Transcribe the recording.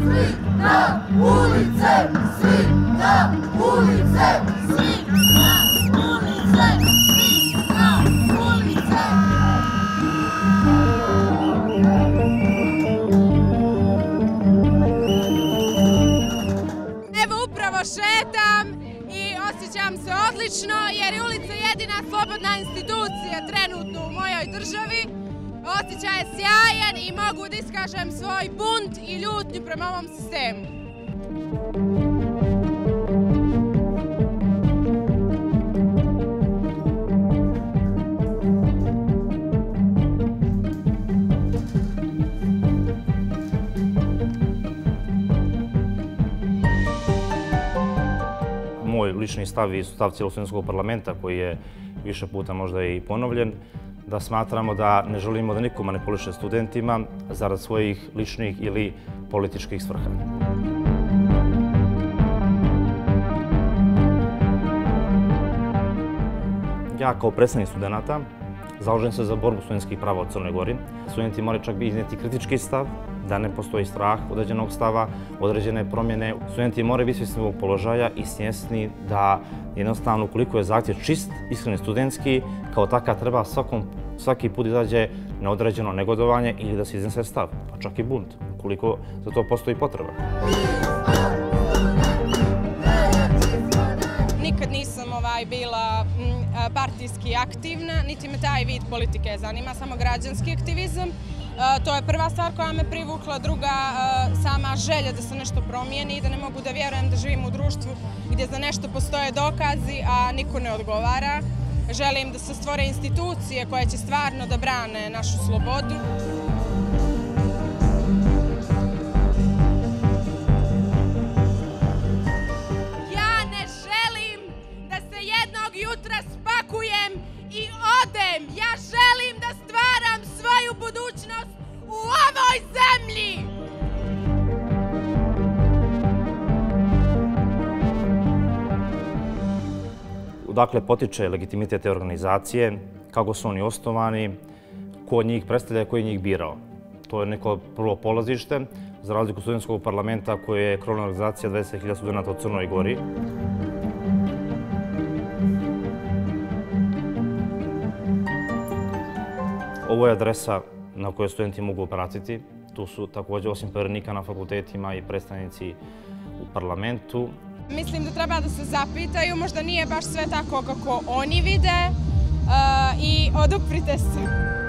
Svi na ulice! Svi na ulice! Svi na ulice! Svi na ulice! Evo upravo šetam i osjećam se odlično jer je ulica jedina slobodna institucija trenutno u mojoj državi. Osjećaj je sjajan i mogu da iskažem svoj bunt i ljutnju prema ovom sistemu. Moj lični stav i stav cijelog studentskog parlamenta, koji je više puta možda i ponovljen, da smatramo da ne želimo da niko manipuliše studentima zarad svojih ličnih ili političkih svrha. Ja kao predstavnik studenata zalažem se za borbu studentskih prava u Crnoj Gori. Studenti moraju čak iznijeti kritički stav, da ne postoji strah određenog stava, određene promjene. Studenti moraju biti svjesni ovog položaja i svjesni da jednostavno ukoliko je zahtjev čist, iskreni studentski, kao takav treba svaki put izađe na određeno negodovanje ili da se iznese stav, pa čak i bunt, ukoliko za to postoji potreba. Nikad nisam bila partijski aktivna, niti me taj vid politike zanima, samo građanski aktivizam. To je prva stvar koja me privukla, druga sama želja da se nešto promijeni i da ne mogu da vjerujem da živim u društvu gdje za nešto postoje dokazi, a niko ne odgovara. Želim da se stvore institucije koje će stvarno da brane našu slobodu. Ja ne želim da se jednog jutra spakujem i odem. Ja želim da stvaram svoju budućnost u ovoj zemlji. Dakle, potiče legitimitet te organizacije, kako su oni osnovani, ko njih predstavlja i ko je njih birao. To je neko prvo polazište, za razliku studentskog parlamenta koji je krovna organizacija 20.000 studenta u Crnoj Gori. Ovo je adresa na kojoj studenti mogu obratiti. Tu su također osim povjerenika na fakultetima i predstavnici u parlamentu. Mislim da treba da se zapitaju, možda nije baš sve tako kako oni vide i oduprite se.